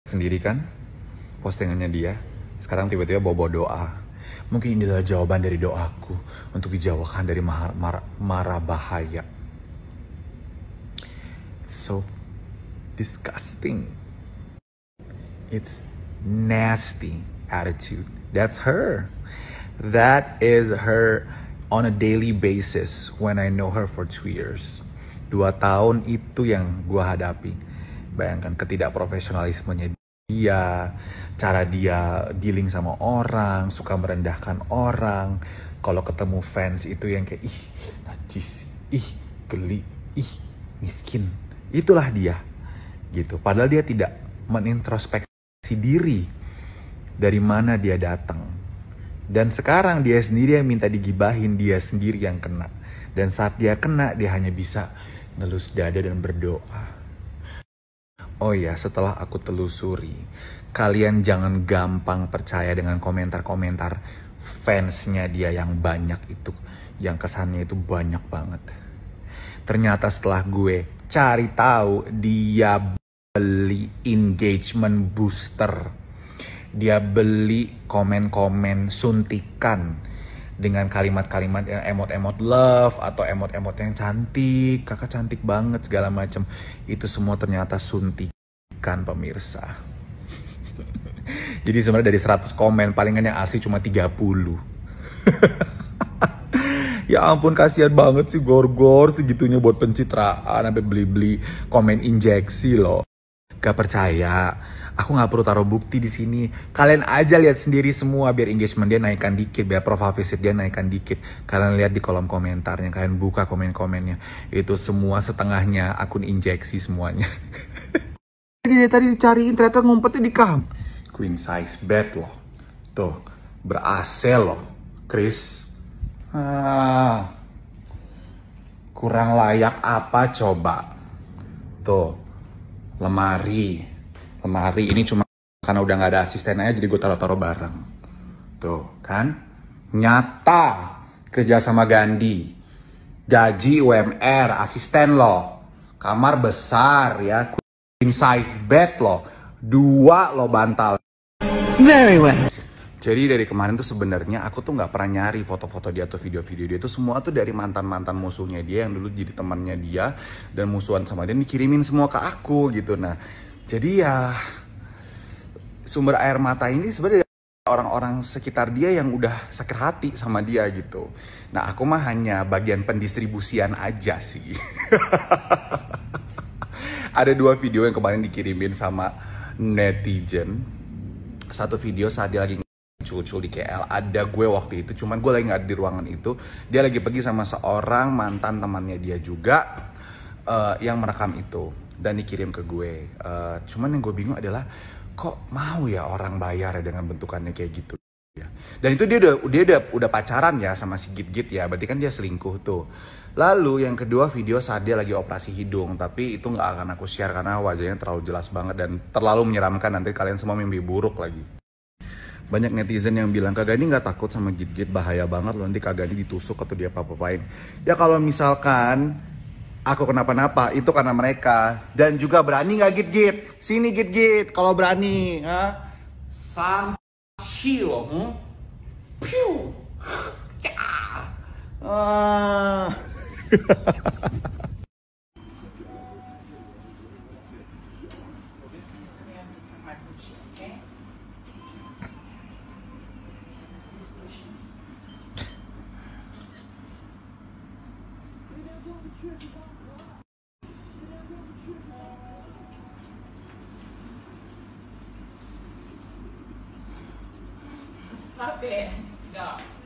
sendiri kan postingannya dia. Sekarang tiba-tiba bawa doa. Mungkin ini adalah jawaban dari doaku untuk dijauhkan dari mara bahaya. So disgusting. It's nasty attitude. That's her. That is her on a daily basis when I know her for 2 years. 2 tahun itu yang gue hadapi. Bayangkan ketidakprofesionalismenya dia, cara dia dealing sama orang, suka merendahkan orang. Kalau ketemu fans itu yang kayak ih najis, ih geli, ih miskin. Itulah dia gitu. Padahal dia tidak menintrospeksi diri dari mana dia datang. Dan sekarang dia sendiri yang minta digibahin, dia sendiri yang kena. Dan saat dia kena, dia hanya bisa ngelus dada dan berdoa. Oh ya, setelah aku telusuri, kalian jangan gampang percaya dengan komentar-komentar fansnya dia yang banyak itu. Yang kesannya itu banyak banget. Ternyata setelah gue cari tahu, dia beli engagement booster. Dia beli komen-komen suntikan dengan kalimat-kalimat yang emot-emot love atau emot-emot yang cantik, kakak cantik banget segala macam. Itu semua ternyata suntikan, pemirsa. Jadi sebenarnya dari 100 komen palingan yang asli cuma 30. Ya ampun, kasihan banget sih Gorgor segitunya buat pencitraan sampai beli-beli komen injeksi loh. Gak percaya? Aku nggak perlu taruh bukti di sini. Kalian aja lihat sendiri semua biar engagement dia naikkan dikit, biar profile visit dia naikkan dikit. Kalian lihat di kolom komentarnya, kalian buka komen-komennya. Itu semua setengahnya akun injeksi semuanya. Dia tadi dicariin ternyata ngumpetnya di kamar. Queen size bed loh. Tuh, ber-AC loh, Chris. Kurang layak apa coba? Tuh, lemari ini cuma karena udah nggak ada asisten aja jadi gue taruh-taruh bareng. Tuh kan, nyata kerja sama Gandhi, gaji UMR, asisten loh, kamar besar ya, queen size bed loh, 2 loh bantal. Very well. Jadi dari kemarin tuh sebenarnya aku tuh nggak pernah nyari foto-foto dia atau video-video dia, itu semua tuh dari mantan-mantan musuhnya dia yang dulu jadi temannya dia dan musuhan sama dia, dikirimin semua ke aku gitu. Nah, jadi ya sumber air mata ini sebenarnya orang-orang sekitar dia yang udah sakit hati sama dia gitu. Nah, aku mah hanya bagian pendistribusian aja sih. Ada 2 video yang kemarin dikirimin sama netizen. Satu video saat dia lagi cul-cul di KL, ada gue waktu itu, cuman gue lagi gak ada di ruangan itu. Dia lagi pergi sama seorang mantan temannya dia juga yang merekam itu dan dikirim ke gue. Cuman yang gue bingung adalah kok mau ya orang bayar ya dengan bentukannya kayak gitu ya. Dan itu dia udah pacaran ya sama si Git ya, berarti kan dia selingkuh tuh. Lalu yang kedua video saat dia lagi operasi hidung, tapi itu nggak akan aku share karena wajahnya terlalu jelas banget dan terlalu menyeramkan, nanti kalian semua mimpi buruk lagi. Banyak netizen yang bilang, Kak Gani nggak takut sama Git, bahaya banget loh nanti Kak Gani ditusuk atau dia apa-apain. Ya kalau misalkan aku kenapa-napa itu karena mereka. Dan juga berani nggak Git? Sini Git, kalau berani. Sanchi loh. Piu. Stop it. No.